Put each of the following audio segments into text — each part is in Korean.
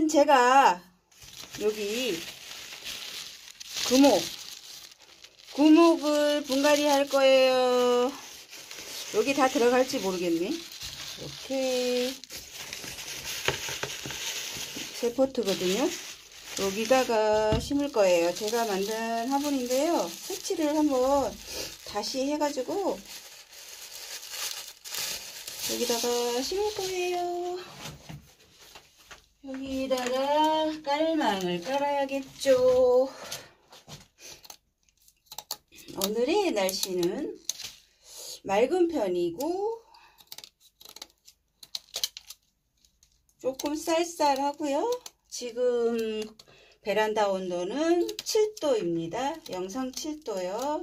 오늘은 제가 여기 구목을 분갈이 할 거예요. 여기 다 들어갈지 모르겠네. 이렇게 세 포트거든요. 여기다가 심을 거예요. 제가 만든 화분인데요. 색칠을 한번 다시 해가지고 여기다가 심을 거예요. 여기다가 깔망을 깔아야겠죠. 오늘의 날씨는 맑은 편이고 조금 쌀쌀하고요. 지금 베란다 온도는 7도입니다. 영상 7도요.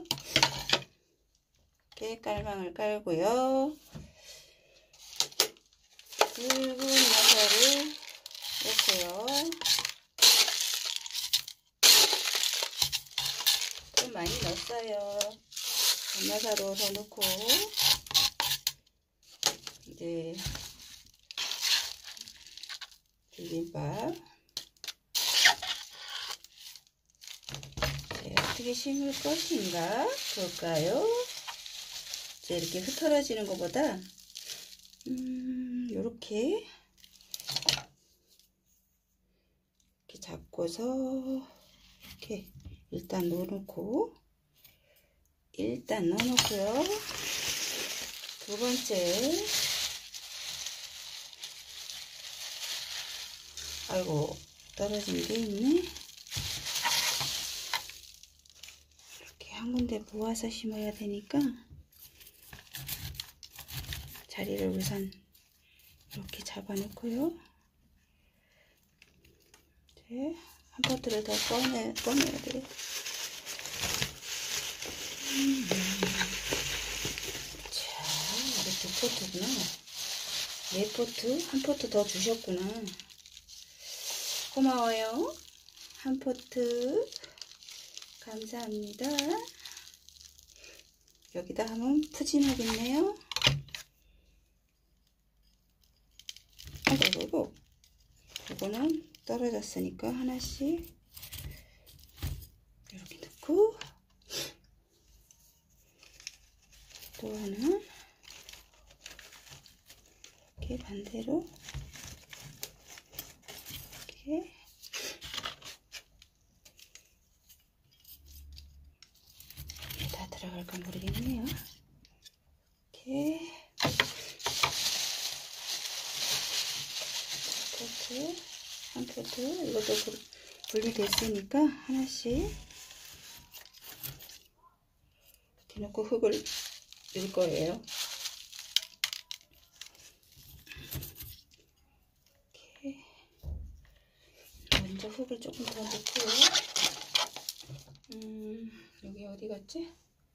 이렇게 깔망을 깔고요. 붉은 야자를 넣고요. 좀 많이 넣었어요. 감마사로 더 넣고 이제 비빔밥 어떻게 심을 것인가 볼까요? 이제 이렇게 흩어지는 것보다 이렇게 잡고서 이렇게 일단 넣어놓고요. 두 번째, 아이고 떨어진 게 있네. 이렇게 한 군데 모아서 심어야 되니까 자리를 우선 이렇게 잡아놓고요. 이제 한 포트를 더 꺼내야 돼요. 자, 이게 두 포트구나. 네 포트, 한 포트 더 주셨구나. 고마워요. 한 포트 감사합니다. 여기다 하면 푸짐하겠네요. 아이고, 이거는 떨어졌으니까 하나씩 이렇게 넣고 또 하나 이렇게 반대로 이렇게 다 들어갈까 모르겠네요. 이렇게 한 포트 이것도 분리됐으니까 하나씩 이렇게 넣고 흙을 넣을 거예요. 이렇게 먼저 흙을 조금 더 넣고요. 여기 어디 갔지?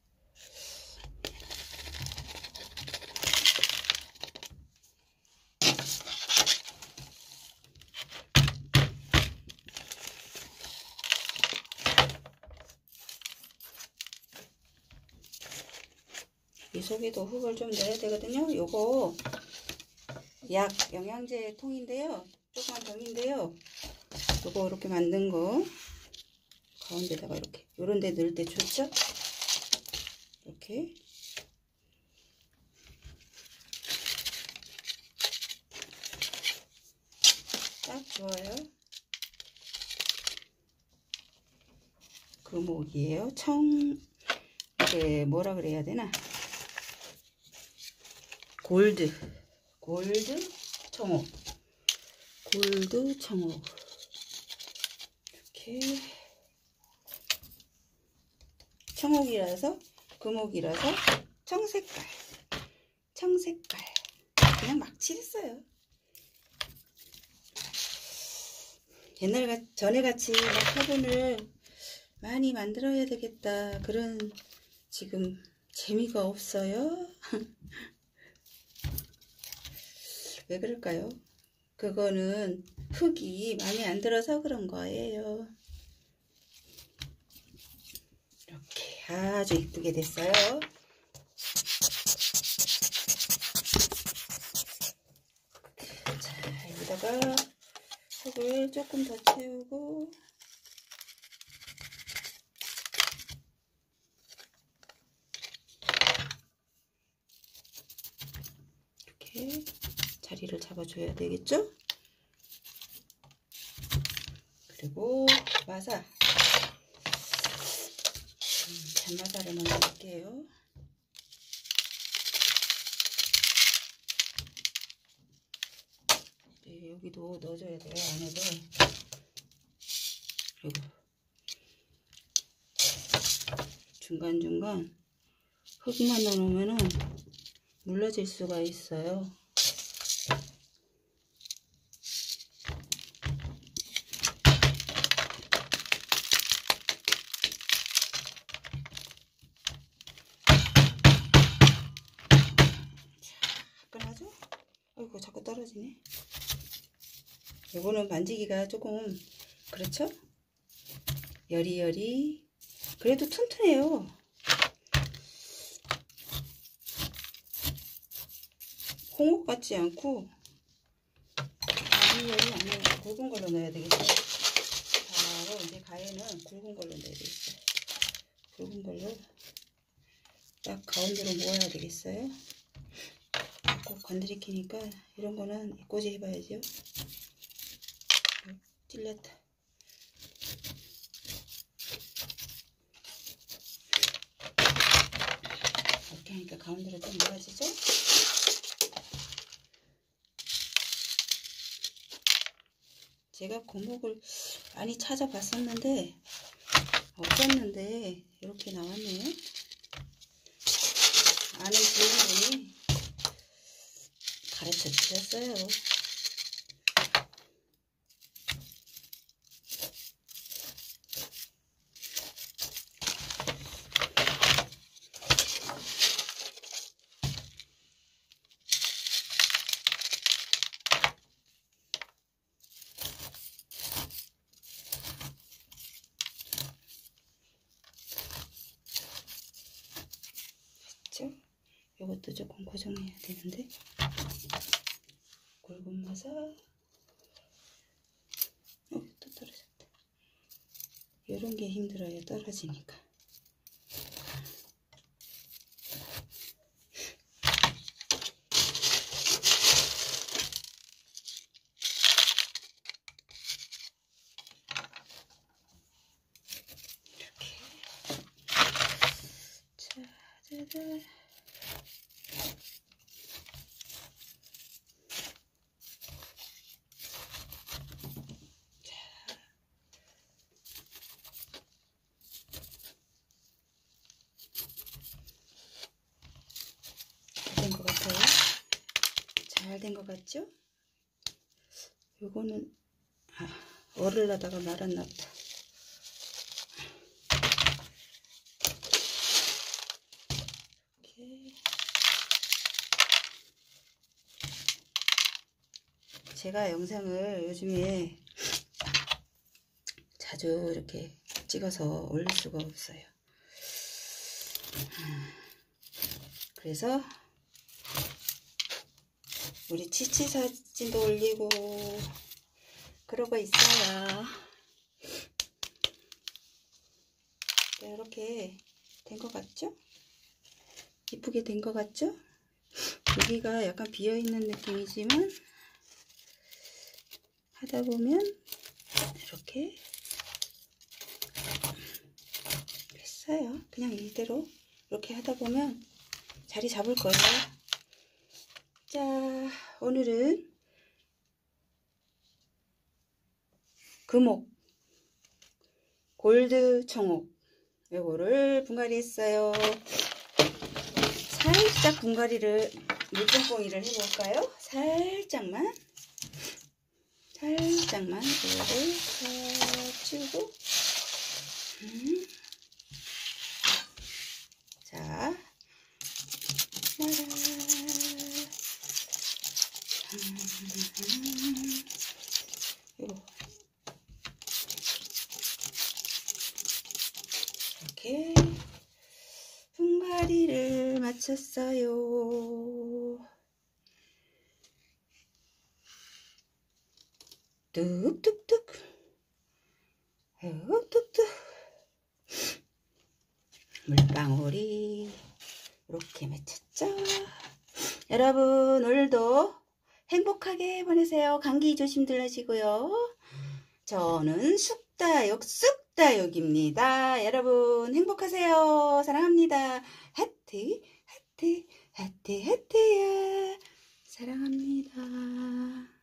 이 속에도 흙을 좀 넣어야 되거든요. 요거 약 영양제 통인데요. 조그만 병인데요. 요거 이렇게 만든 거 가운데다가 이렇게 요런 데 넣을 때 좋죠? 이렇게 딱 좋아요. 금옥이에요. 이게 뭐라 그래야 되나? 골드 청옥. 골드 청옥. 이렇게 청옥이라서 금옥이라서 청색깔 그냥 막 칠했어요. 전에같이 막 화분을 많이 만들어야 되겠다 그런 지금 재미가 없어요. 왜 그럴까요? 그거는 흙이 마음에 안 들어서 그런 거예요. 이렇게 아주 이쁘게 됐어요. 자, 여기다가 흙을 조금 더 채우고 이렇게 자리를 잡아줘야 되겠죠? 그리고 마사, 잔마사를 먼저 넣을게요. 네, 여기도 넣어줘야 돼요. 안에도. 그리고 중간중간 흙만 넣어놓으면은 물러질 수가 있어요. 화끈하죠? 아이고 자꾸 떨어지네. 요거는 만지기가 조금 그렇죠? 여리여리. 그래도 튼튼해요. 홍옥 같지 않고 여리여리. 아니면 굵은 걸로 넣어야 되겠어요. 바로 이제 가해는 굵은 걸로 넣어야 되겠어요. 굵은 걸로 딱 가운데로 모아야 되겠어요. 꼭 건드리키니까 이런 거는 꼬지 해봐야죠. 찔렸다. 이렇게 하니까 가운데로 좀 모아지죠? 제가 고목을 많이 찾아봤었는데 없었는데 이렇게 나왔네요. 아는 지인분이 가르쳐 주셨어요. 이것도 조금 고정해야 되는데 굵은 마사. 또 떨어졌다. 이런 게 힘들어요. 떨어지니까. 이렇게. 자, 짜잔. 된 것 같아요. 잘 된 것 같죠? 요거는 얼을 나다가 말았나 보다. 이렇게. 제가 영상을 요즘에 자주 이렇게 찍어서 올릴 수가 없어요. 그래서 우리 치치 사진도 올리고 그러고 있어요. 네, 이렇게 된 것 같죠? 이쁘게 된 것 같죠? 여기가 약간 비어있는 느낌이지만 하다 보면 이렇게 됐어요. 그냥 이대로 이렇게 하다 보면 자리 잡을 거예요. 자, 오늘은 금옥 골드 청옥 요거를 분갈이 했어요. 살짝 분갈이를 물뽕뽕이를 해볼까요? 살짝만 이거를 싹 치우고 자, 요거 이렇게 분갈이를 마쳤어요. 뚝뚝뚝 뚝뚝 물방울이 이렇게 맺혔죠. 여러분 오늘도 행복하게 보내세요. 감기 조심들 하시고요. 저는 쑥다육입니다. 여러분 행복하세요. 사랑합니다. 하트 하트 하트 하트야. 사랑합니다.